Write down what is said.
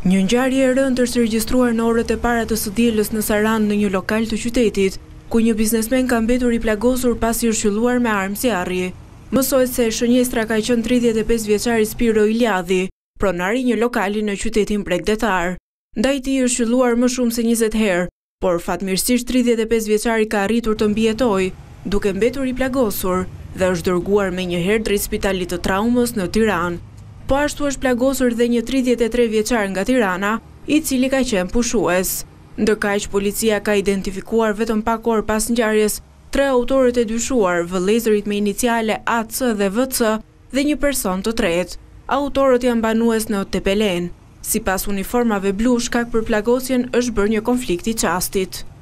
Një ngjarje e rëndë është regjistruar në orët e para të së dielës në Sarandë në një lokal të qytetit, ku një biznesmen ka mbetur I plagosur pasi ushqylluar me armë zjarri. Mësohet se shënjestra ka qenë 35 vjeçari Spiro Iliadhi, pronar I një lokali në qytetin Bregdetar. Ndaj tij është ushqylluar më shumë se 20 herë, por fatmirësisht 35 vjeçari ka arritur të mbijetojë, duke mbetur I plagosur dhe është dërguar menjëherë drejt spitalit të traumës në Tiranë. Po ashtu është plagosur dhe një 33 vjeçar nga Tirana, I cili ka qenë pushues. Ndërkaq policia ka identifikuar vetëm pak orë pas ngjarjes 3 autorët e dyshuar, vëllezërit me iniciale AC dhe VC dhe një person të tretë. Autorët janë banues në Tepelen. Sipas uniformave blu, shkak për plagosjen është bërë një konflikt I qastit.